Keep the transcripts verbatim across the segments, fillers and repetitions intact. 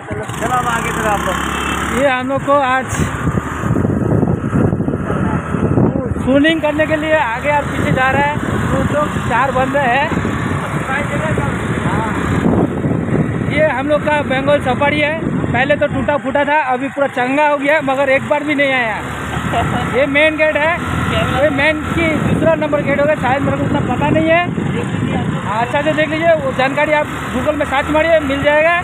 चलो हम आगे चलो आप लोग। ये हम लोग को आज शूटिंग करने के लिए आगे और पीछे जा रहा है। तो लोग चार बंदे हैं। ये हम लोग का बंगाल सफारी है। पहले तो टूटा फूटा था, अभी पूरा चंगा हो गया, मगर एक बार भी नहीं आया। ये मेन गेट है, ये मेन की दूसरा नंबर गेट होगा, शायद मेरे को उतना पता नहीं है। अच्छा से देख लीजिए, वो जानकारी आप गूगल में सर्च मारिए, मिल जाएगा।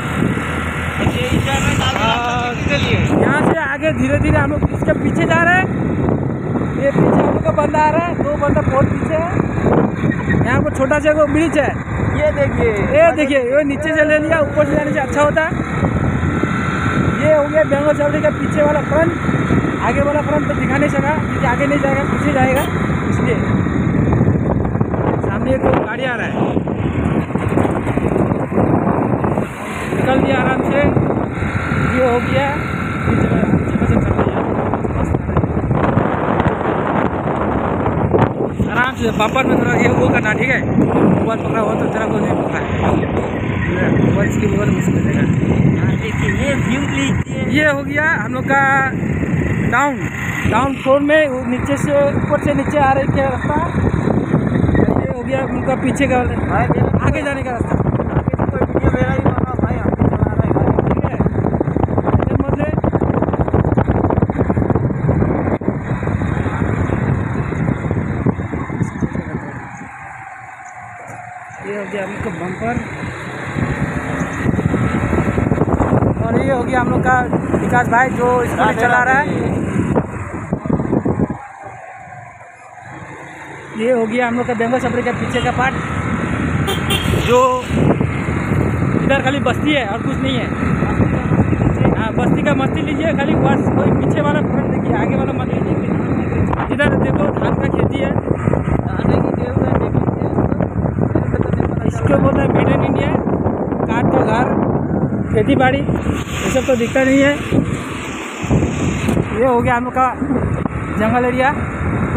यहाँ से आगे धीरे धीरे हम लोग इसके पीछे जा रहे हैं। ये पीछे हम लोग का बंदा आ रहा है, दो बंदा बहुत पीछे है। यहाँ पर छोटा सा ब्रिज है, ये देखिए, ये देखिए, ये नीचे से ले लिया, ऊपर से जाने से अच्छा होता। ये हो गया बंगाल सफारी का पीछे वाला फ्रंट। आगे वाला फ्रंट तो दिखा नहीं सका क्योंकि आगे नहीं जाएगा, पीछे जाएगा, इसलिए। सामने एक गाड़ी आ रहा है, निकल दिया आराम से। ये हो गया, आराम से बम्पर में थोड़ा ये वो करना, ठीक है। मोबाइल पकड़ा हुआ तो तेरा को नहीं पकड़ा है, मोबाइल इसलिए बहुत मुश्किल है। देखिए ये व्यू लीजिए। ये हो गया हम लोग का डाउन डाउन फ्लोर में, नीचे से ऊपर से नीचे आ रही क्या रास्ता। ये हो गया उनका पीछे का आगे जाने का रास्ता। वीडियो मेरा ही बना भाई, आगे चला रहा है, ठीक है। मतलब ये हो गया हम लोग का बम्पर, और ये हो गया हम लोग का विकास भाई जो स्कूटी चला रहा है। ये हो गया हम लोग का बंगाल सफारी का पीछे का पार्ट, जो इधर खाली बस्ती है और कुछ नहीं है। हाँ, बस्ती का मस्ती लीजिए खाली, बस कोई पीछे वाला फ्रंट देखिए, आगे वाला मत लीजिए। इधर देखो धान का खेती है, इसको बोलते हैं मेड इन इंडिया। काट का घर, खेती बाड़ी, ये सब तो दिखता नहीं है। ये हो गया हम लोग का जंगल एरिया।